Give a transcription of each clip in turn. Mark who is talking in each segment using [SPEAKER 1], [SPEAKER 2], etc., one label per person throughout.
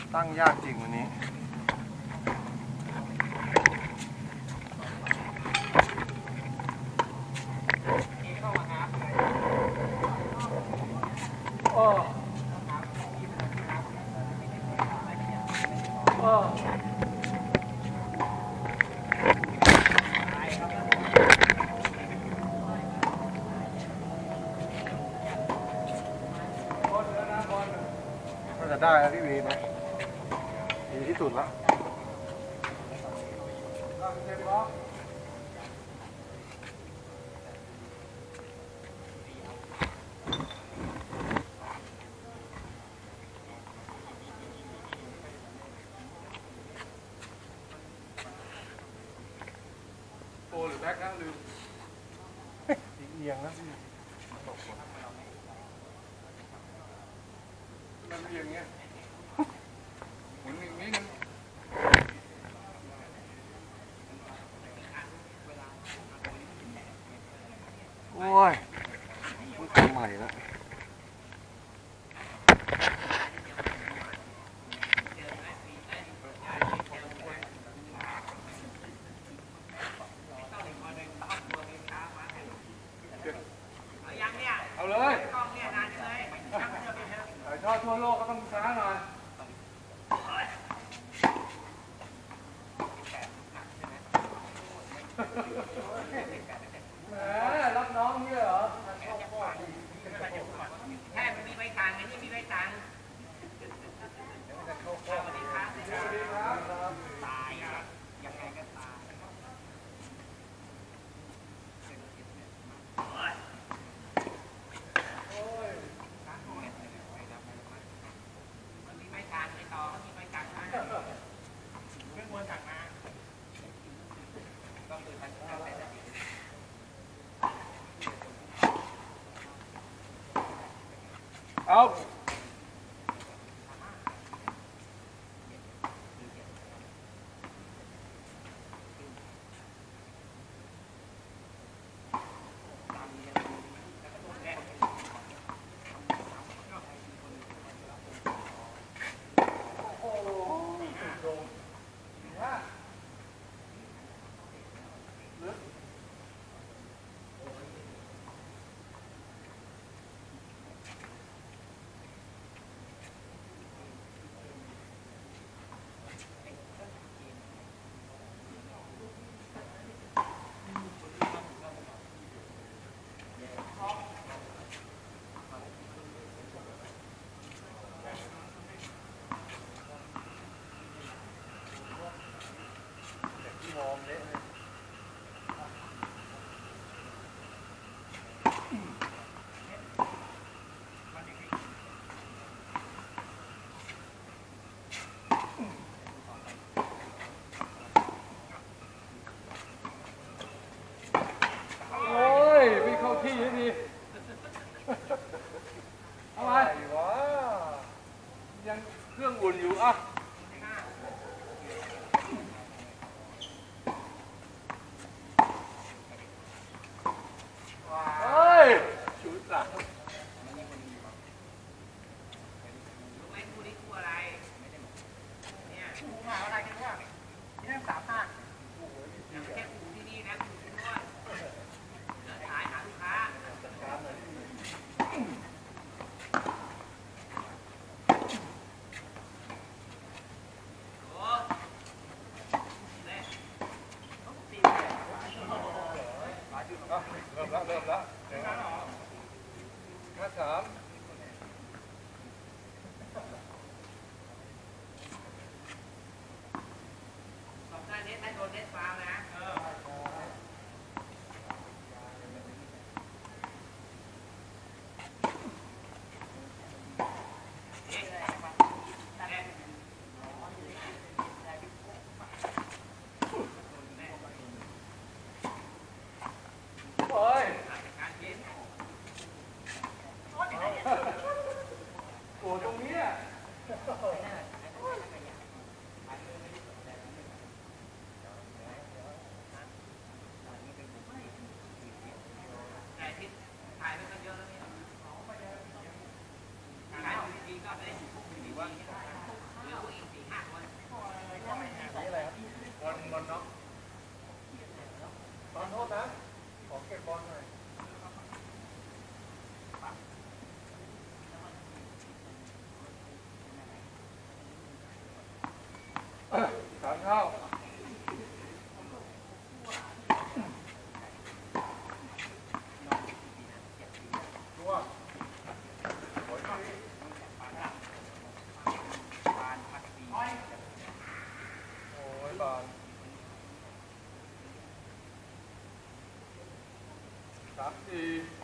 [SPEAKER 1] ตั้งยากจริงวันนี้จะได้แล้วพี่วีไหมดีที่สุดแล้วโปรหรือแบ็คนะลืมเอียงนะพี่มันเอียงเงี้ยหมุนอย่างนี้นึงโอ้ยพูดทำใหม่แล้วเอาเลยกล้องเนี่ยนานเลยถ่ายทอดทั่วโลกก็ต้องช้าหน่อยแหมรับน้องนี่เหรอ
[SPEAKER 2] แค่มันมีใบตังค์อันนี้มีใบตังค์สวัสดีครับตายอ่ะยังไงก็ตายมันมีใบตังค์ไปต่อมันมีใบตังค์มาเรื่องวนตังค์มาก็คือทันที
[SPEAKER 1] เอา
[SPEAKER 2] เ
[SPEAKER 3] โทษนะขอเก็บบอลหน่อย
[SPEAKER 1] สามเข้าตัวโอ้ยบอล3-4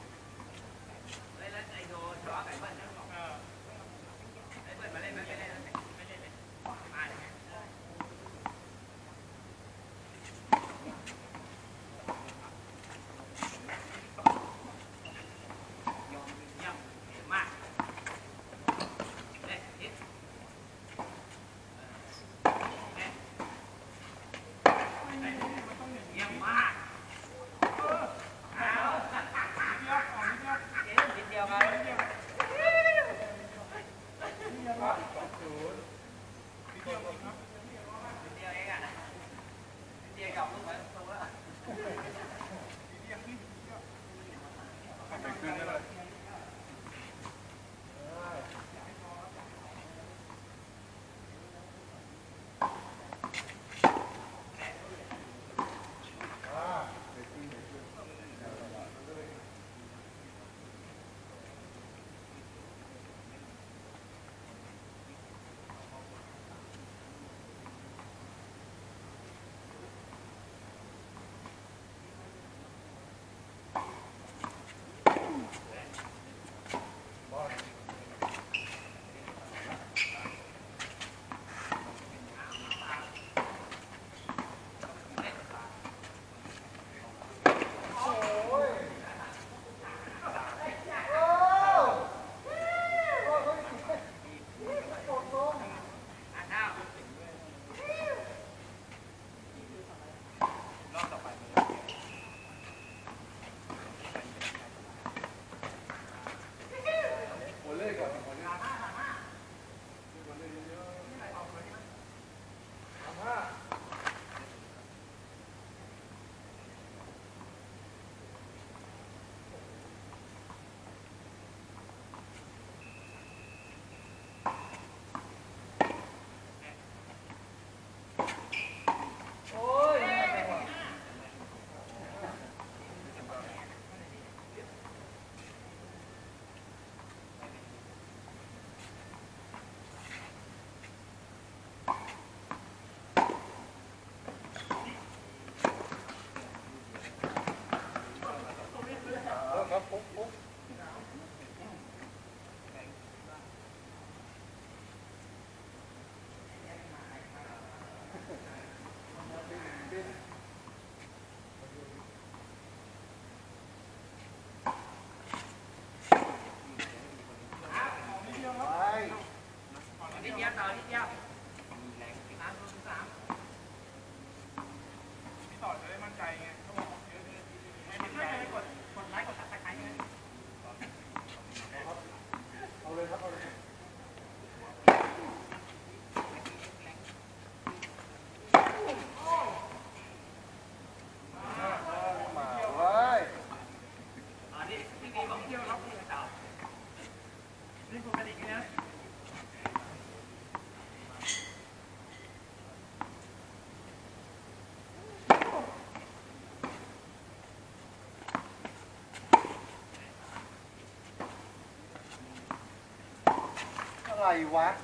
[SPEAKER 3] อะไรวะ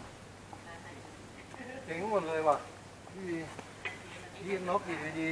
[SPEAKER 3] เจ๋งหมดเลยว่ะพี่นกอยู่ดี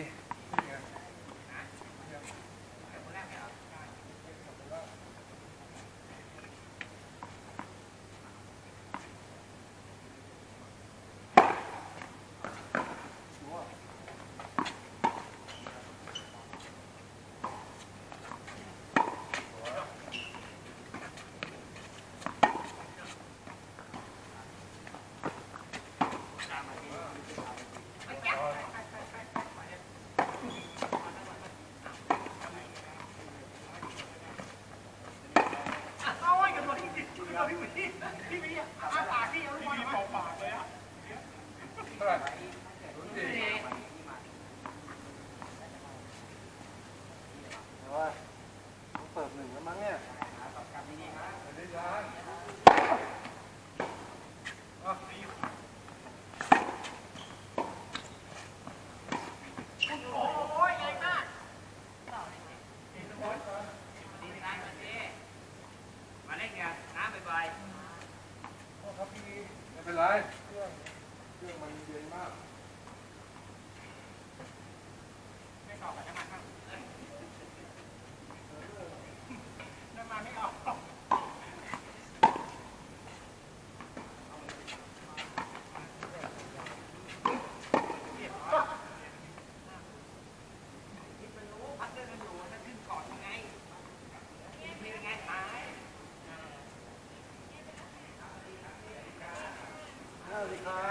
[SPEAKER 3] เป็นไรเครื่องมันเย็นมาก
[SPEAKER 2] ไม่ตอบกับน้ำมันบ้างน้ำมันไม่ออก
[SPEAKER 3] สวัสดีครับ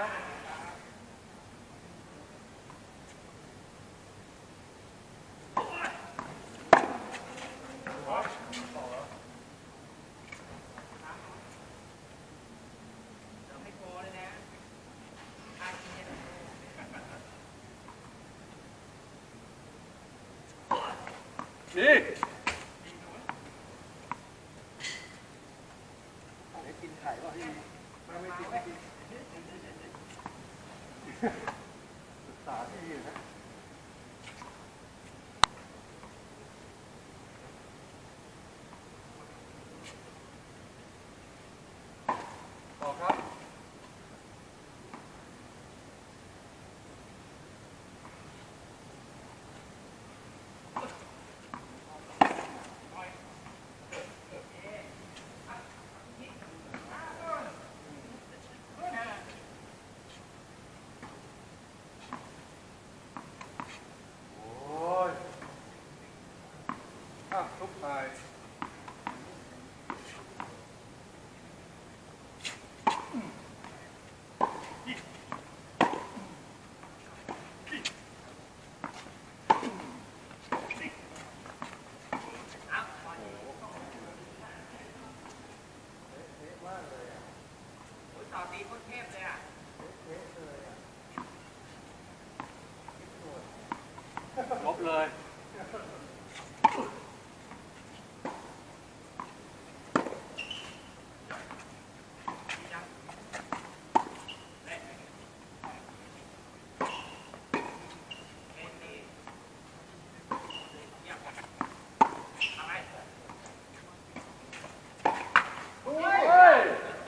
[SPEAKER 2] ไม่พอเลยนะ
[SPEAKER 3] นี่ได้กินไข่ป่ะพี่ไม่กินไม่กินศึกษาที่อยู่นะต่อครับ โอ้ยทุกไป
[SPEAKER 2] ต่อตีโคตรเทพเลยอ่ะ
[SPEAKER 3] ลบเลย โอ้ยโอ้ย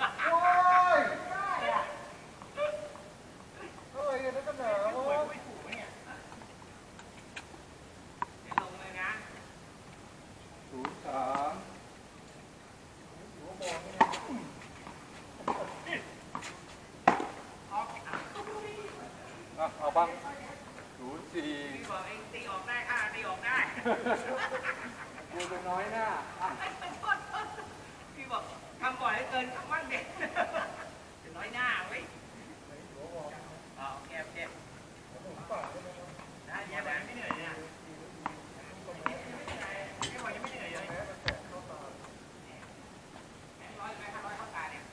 [SPEAKER 3] อะไรกันนักหนาวะ 03เอาบ้าง04
[SPEAKER 2] พี่บอกเองตีออกได้ค่ะตีออกได้
[SPEAKER 3] เดี๋ยวจะน้อยหน้า
[SPEAKER 2] พี่บอกทำบ่อยเกินคำว่าเด็กจะน้อยหน้าเว้ยเก็บได้เยอะแบบไม่เหนื่อยเนี่ยพี่บอกยังไม่เหนื่อยเลย100เข้าตาเนี่ย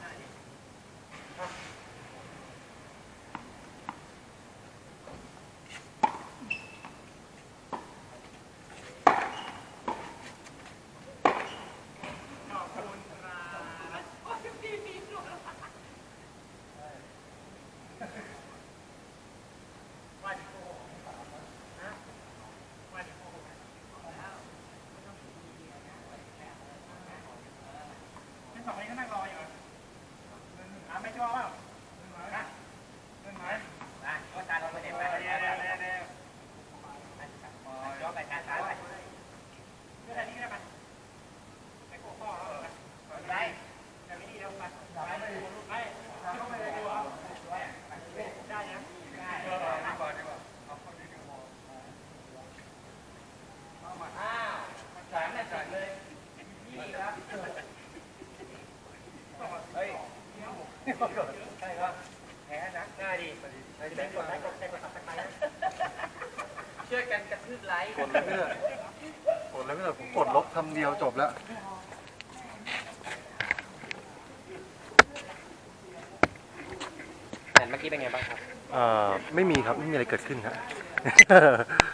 [SPEAKER 2] ขอบคุณครับโอ้ยพี่ว่าดิโก้ฮะว่าดิโก้เป็นสองคนนี้ก็นั่งรออยู่ไม่ชอบเปล่านะเงินไหมก็ตาลงไปเด็ดไปเดี๋ยวย้อนไปการซ้ายไปเรื่องนี้ได้ไหมไปโก้ข้อแล้วเหรอไปจะไม่ดีแล้วไปไปเข้าไปเลยดีกว่าได้นะได้ดีกว่าเอาคนนี้ดูมองอ้าวจ่ายไม่จ่ายเลยนี่ครับเฮ้ยใช่ครับแพ้นะง่ายดีใช้กดไลค์กดแชร์กดซับสไครต์ช่วยกันกระทืบไลค์
[SPEAKER 3] กดเลยไม่ได้กดเลยไม่ได้ผมกดลบคำเดียวจบแล้ว
[SPEAKER 2] แต่เมื่อกี้เป็นไงบ้างครับ
[SPEAKER 3] ไม่มีครับ ไม่มีอะไรเกิดขึ้นครับ